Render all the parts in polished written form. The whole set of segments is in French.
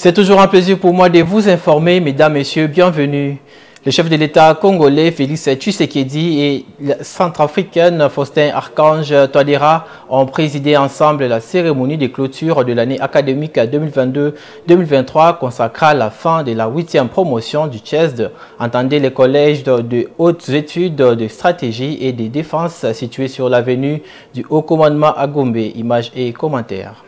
C'est toujours un plaisir pour moi de vous informer, mesdames, messieurs, bienvenue. Le chef de l'État congolais, Félix Tshisekedi, et la centrafricaine Faustin Archange Touadéra ont présidé ensemble la cérémonie de clôture de l'année académique 2022-2023 consacrée à la fin de la 8e promotion du CHESD. Entendez les collèges de hautes études de stratégie et de défense situés sur l'avenue du Haut Commandement à Gombe. Images et commentaires.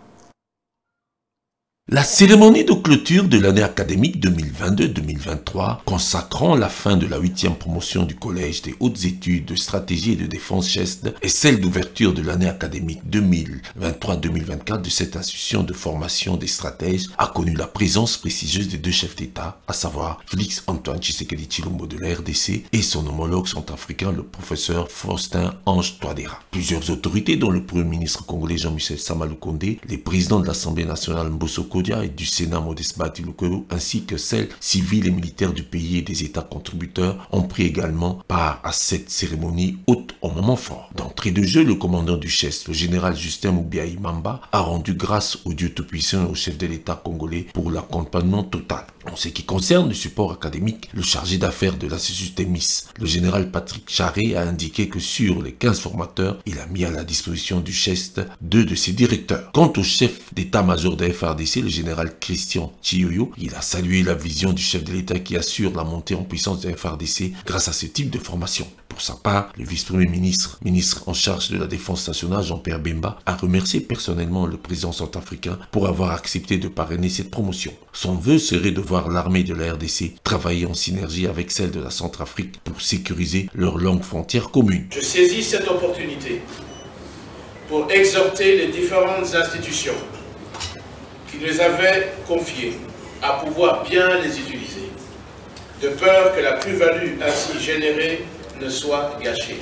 La cérémonie de clôture de l'année académique 2022-2023 consacrant la fin de la 8e promotion du Collège des hautes études de stratégie et de défense CHESD et celle d'ouverture de l'année académique 2023-2024 de cette institution de formation des stratèges a connu la présence prestigieuse des deux chefs d'État, à savoir Félix Antoine Tshisekedi Tshilombo de la RDC et son homologue centrafricain, le professeur Faustin Archange Touadéra. Plusieurs autorités, dont le Premier ministre congolais Jean-Michel Sama Lukonde, les présidents de l'Assemblée nationale Mbosso et du Sénat Modeste Batilokolo, ainsi que celles civiles et militaires du pays et des États contributeurs, ont pris également part à cette cérémonie haute au moment fort. D'entrée de jeu, le commandant du CHESD, le général Justin Moubiaï Mamba, a rendu grâce au Dieu Tout-Puissant et au chef de l'État congolais pour l'accompagnement total. En ce qui concerne le support académique, le chargé d'affaires de l'Institut Témis, le général Patrick Charret, a indiqué que sur les 15 formateurs, il a mis à la disposition du CHESD 2 de ses directeurs. Quant au chef d'état-major de FARDC, le général Christian Chiyoyo, il a salué la vision du chef de l'État qui assure la montée en puissance de FARDC grâce à ce type de formation. Pour sa part, le vice-premier ministre en charge de la défense nationale, Jean-Pierre Bemba, a remercié personnellement le président centrafricain pour avoir accepté de parrainer cette promotion. Son vœu serait de voir l'armée de la RDC travailler en synergie avec celle de la Centrafrique pour sécuriser leur longue frontière commune. Je saisis cette opportunité pour exhorter les différentes institutions qui nous avaient confiées à pouvoir bien les utiliser, de peur que la plus-value ainsi générée ne soit gâchée.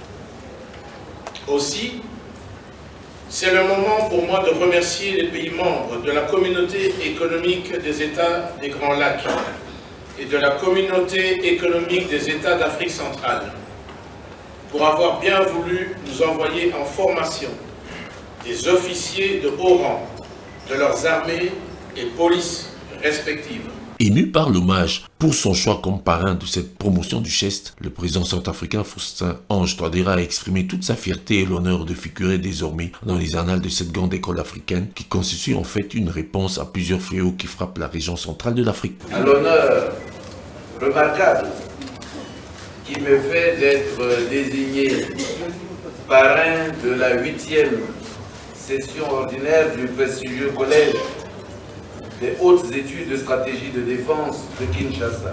Aussi, c'est le moment pour moi de remercier les pays membres de la communauté économique des États des Grands Lacs et de la communauté économique des États d'Afrique centrale pour avoir bien voulu nous envoyer en formation des officiers de haut rang de leurs armées et polices respectives. Ému par l'hommage pour son choix comme parrain de cette promotion du CHESD, le président centrafricain Faustin Archange Touadéra a exprimé toute sa fierté et l'honneur de figurer désormais dans les annales de cette grande école africaine qui constitue en fait une réponse à plusieurs fléaux qui frappent la région centrale de l'Afrique. À l'honneur remarquable qui me fait d'être désigné parrain de la 8e session ordinaire du prestigieux collège des hautes études de stratégie de défense de Kinshasa,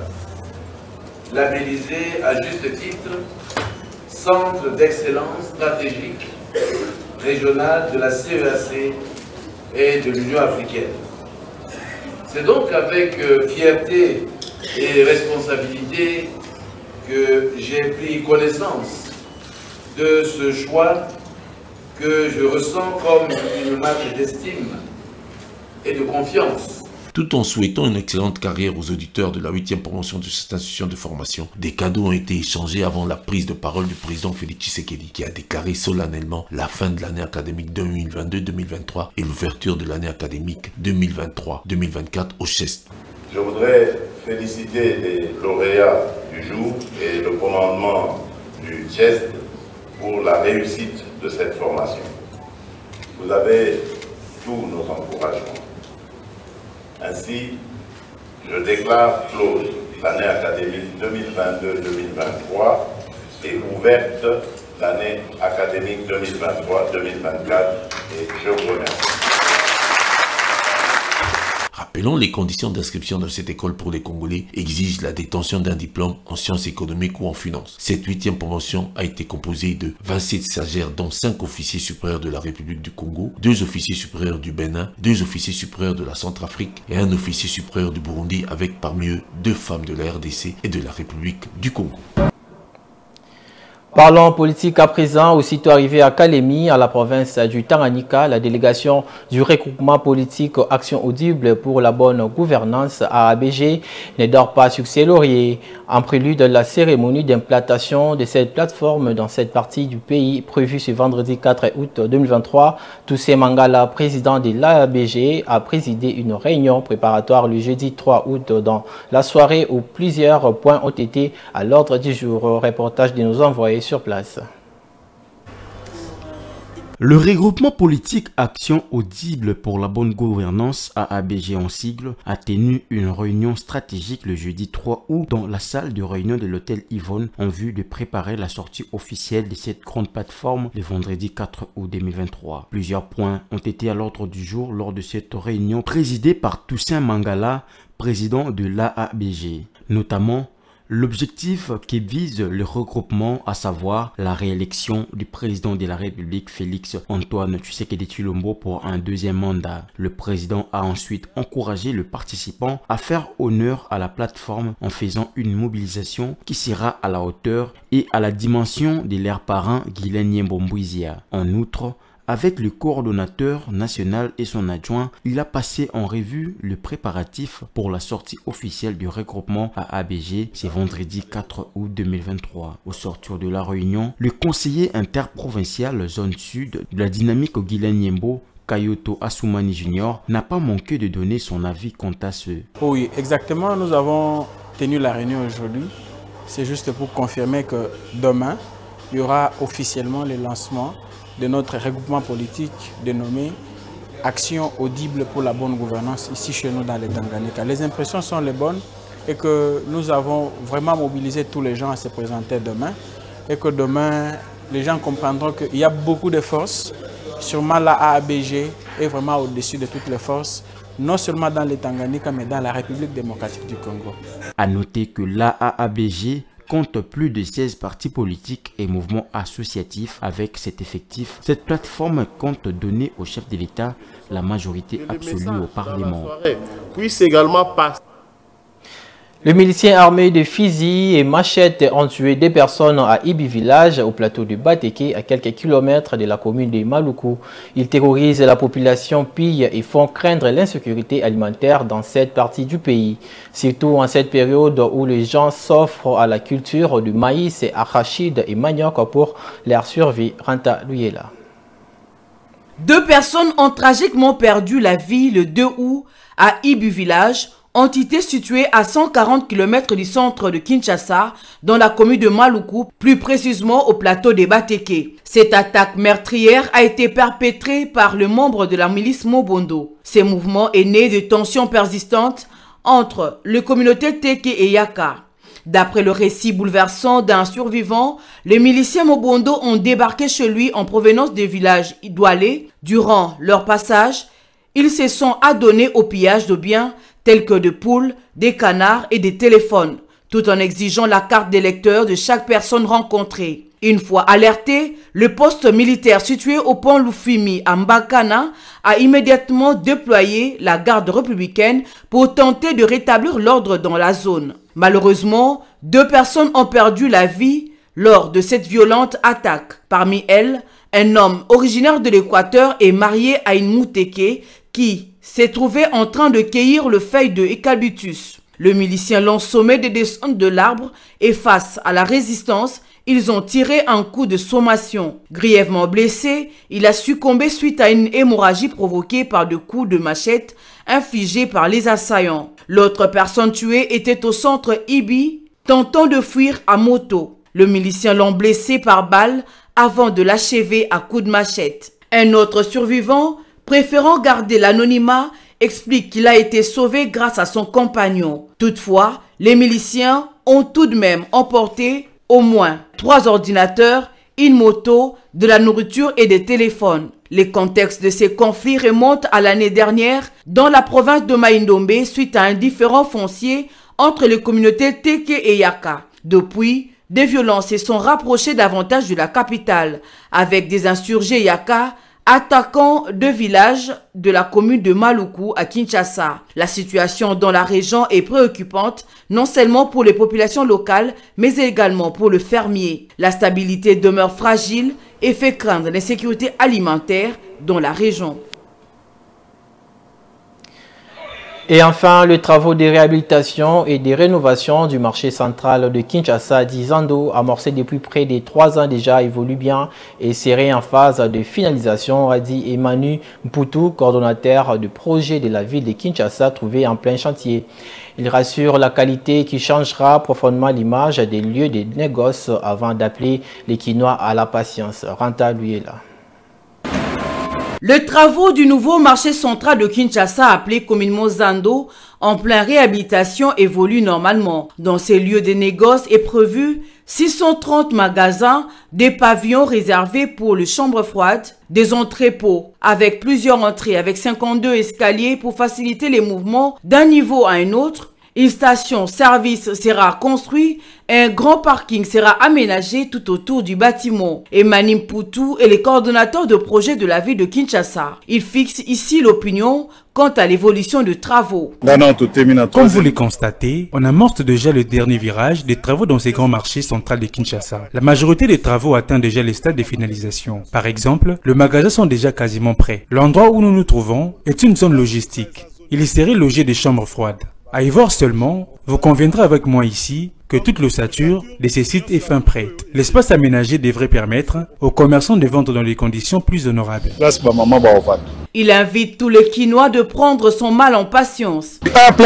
labellisé à juste titre Centre d'excellence stratégique régional de la CEAC et de l'Union africaine. C'est donc avec fierté et responsabilité que j'ai pris connaissance de ce choix que je ressens comme une marque d'estime et de confiance. Tout en souhaitant une excellente carrière aux auditeurs de la 8e promotion de cette institution de formation, des cadeaux ont été échangés avant la prise de parole du président Félix Tshisekedi qui a déclaré solennellement la fin de l'année académique 2022-2023 et l'ouverture de l'année académique 2023-2024 au CHESD. Je voudrais féliciter les lauréats du jour et le commandement du CHESD pour la réussite de cette formation. Vous avez tous nos encouragements. Ainsi, je déclare close l'année académique 2022-2023 et ouverte l'année académique 2023-2024 et je vous remercie. Rappelons, les conditions d'inscription de cette école pour les Congolais exigent la détention d'un diplôme en sciences économiques ou en finance. Cette 8e promotion a été composée de 27 stagiaires dont 5 officiers supérieurs de la République du Congo, 2 officiers supérieurs du Bénin, 2 officiers supérieurs de la Centrafrique et 1 officier supérieur du Burundi avec parmi eux 2 femmes de la RDC et de la République du Congo. Parlons politique à présent. Aussitôt arrivé à Kalemi, à la province du Tanganyika, la délégation du regroupement politique Action Audible pour la bonne gouvernance AABG ne dort pas sur ses lauriers. En prélude de la cérémonie d'implantation de cette plateforme dans cette partie du pays prévue ce vendredi 4 août 2023, Toussé Mangala, président de l'AABG, a présidé une réunion préparatoire le jeudi 3 août dans la soirée où plusieurs points ont été à l'ordre du jour. Reportage de nos envoyés sur place. Le regroupement politique Action Audible pour la bonne gouvernance, AABG en sigle, a tenu une réunion stratégique le jeudi 3 août dans la salle de réunion de l'hôtel Yvonne en vue de préparer la sortie officielle de cette grande plateforme le vendredi 4 août 2023. Plusieurs points ont été à l'ordre du jour lors de cette réunion présidée par Toussé Mangala, président de l'AABG, notamment l'objectif qui vise le regroupement, à savoir la réélection du président de la République Félix Antoine Tshisekedi Tshilombo pour un deuxième mandat. Le président a ensuite encouragé le participant à faire honneur à la plateforme en faisant une mobilisation qui sera à la hauteur et à la dimension de leur parrain Guilain Mbouizia. En outre, avec le coordonnateur national et son adjoint, il a passé en revue le préparatif pour la sortie officielle du regroupement AABG ce vendredi 4 août 2023. Au sortir de la réunion, le conseiller interprovincial zone sud de la dynamique Guilain Nyembo, Kayoto Assoumani Junior, n'a pas manqué de donner son avis quant à ce. Oui, exactement. Nous avons tenu la réunion aujourd'hui. C'est juste pour confirmer que demain, il y aura officiellement le lancement de notre regroupement politique dénommé Action Audible pour la bonne gouvernance ici chez nous dans le Tanganyika. Les impressions sont les bonnes et que nous avons vraiment mobilisé tous les gens à se présenter demain et que demain les gens comprendront qu'il y a beaucoup de forces. Sûrement la AABG est vraiment au-dessus de toutes les forces, non seulement dans le Tanganyika mais dans la République démocratique du Congo. À noter que la AABG compte plus de 16 partis politiques et mouvements associatifs. Avec cet effectif, cette plateforme compte donner au chef de l'État la majorité absolue au Parlement. Puisse également passer. Les miliciens armés de fusils et machettes ont tué 2 personnes à Ibi village au plateau de Bateke à quelques kilomètres de la commune de Maluku. Ils terrorisent la population, pillent et font craindre l'insécurité alimentaire dans cette partie du pays. Surtout en cette période où les gens s'offrent à la culture du maïs, arachide et manioc pour leur survie. Ranta Luyela. 2 personnes ont tragiquement perdu la vie le 2 août à Ibi village, entité située à 140 km du centre de Kinshasa, dans la commune de Maluku, plus précisément au plateau de Bateke. Cette attaque meurtrière a été perpétrée par le membre de la milice Mobondo. Ce mouvement est né de tensions persistantes entre les communautés Teke et Yaka. D'après le récit bouleversant d'un survivant, les miliciens Mobondo ont débarqué chez lui en provenance du village Idoualé. Durant leur passage, ils se sont adonnés au pillage de biens tels que des poules, des canards et des téléphones, tout en exigeant la carte d'électeur de chaque personne rencontrée. Une fois alerté, le poste militaire situé au pont Lufimi à Mbakana a immédiatement déployé la garde républicaine pour tenter de rétablir l'ordre dans la zone. Malheureusement, 2 personnes ont perdu la vie lors de cette violente attaque. Parmi elles, un homme originaire de l'Équateur et marié à une Mouteke qui s'est trouvé en train de cueillir le feuille de eucalyptus. Le milicien l'ont sommé de descendre de l'arbre et face à la résistance, ils ont tiré un coup de sommation. Grièvement blessé, il a succombé suite à une hémorragie provoquée par des coups de machette infligés par les assaillants. L'autre personne tuée était au centre Ibi, tentant de fuir à moto. Le milicien l'ont blessé par balle avant de l'achever à coups de machette. Un autre survivant, préférant garder l'anonymat, explique qu'il a été sauvé grâce à son compagnon. Toutefois, les miliciens ont tout de même emporté au moins 3 ordinateurs, une moto, de la nourriture et des téléphones. Les contextes de ces conflits remontent à l'année dernière dans la province de Maïndombe suite à un différend foncier entre les communautés Teke et Yaka. Depuis, des violences se sont rapprochées davantage de la capitale, avec des insurgés Yaka attaquant 2 villages de la commune de Maluku à Kinshasa. La situation dans la région est préoccupante, non seulement pour les populations locales, mais également pour le fermier. La stabilité demeure fragile et fait craindre l'insécurité alimentaire dans la région. Et enfin, les travaux de réhabilitation et de rénovation du marché central de Kinshasa d'Izando, amorcé depuis près de 3 ans déjà, évolue bien et serait en phase de finalisation, a dit Emmanuel Mpoutou, coordonnateur du projet de la ville de Kinshasa, trouvé en plein chantier. Il rassure la qualité qui changera profondément l'image des lieux de négoce avant d'appeler les Kinois à la patience. Ranta lui est là. Les travaux du nouveau marché central de Kinshasa, appelé communément Zando, en pleine réhabilitation, évoluent normalement. Dans ces lieux de négoce est prévu 630 magasins, des pavillons réservés pour les chambres froides, des entrepôts avec plusieurs entrées, avec 52 escaliers pour faciliter les mouvements d'un niveau à un autre. Une station-service sera construite, un grand parking sera aménagé tout autour du bâtiment. Emmanuel Mpoutou est le coordonnateur de projet de la ville de Kinshasa. Il fixe ici l'opinion quant à l'évolution des travaux. Comme vous le constatez, on amorce déjà le dernier virage des travaux dans ces grands marchés centraux de Kinshasa. La majorité des travaux atteint déjà les stades de finalisation. Par exemple, les magasins sont déjà quasiment prêts. L'endroit où nous nous trouvons est une zone logistique. Il y serait logé des chambres froides. À y voir seulement, vous conviendrez avec moi ici que toute l'ossature de ces sites est fin prête. L'espace aménagé devrait permettre aux commerçants de vendre dans des conditions plus honorables. Il invite tous les Kinois de prendre son mal en patience.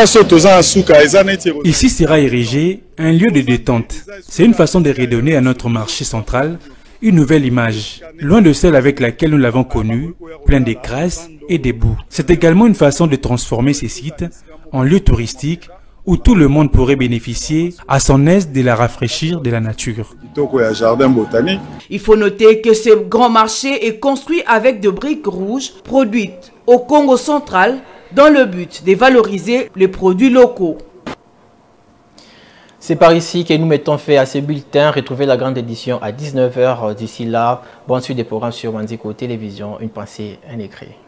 Ici sera érigé un lieu de détente. C'est une façon de redonner à notre marché central une nouvelle image, loin de celle avec laquelle nous l'avons connu, plein de crasse et de boue. C'est également une façon de transformer ces sites en lieu touristique où tout le monde pourrait bénéficier à son aise de la rafraîchir de la nature. Il faut noter que ce grand marché est construit avec de briques rouges produites au Congo central dans le but de valoriser les produits locaux. C'est par ici que nous mettons fin à ce bulletin. Retrouvez la grande édition à 19 h. D'ici là, bonne suite des programmes sur Mandiko Télévision. Une pensée, un écrit.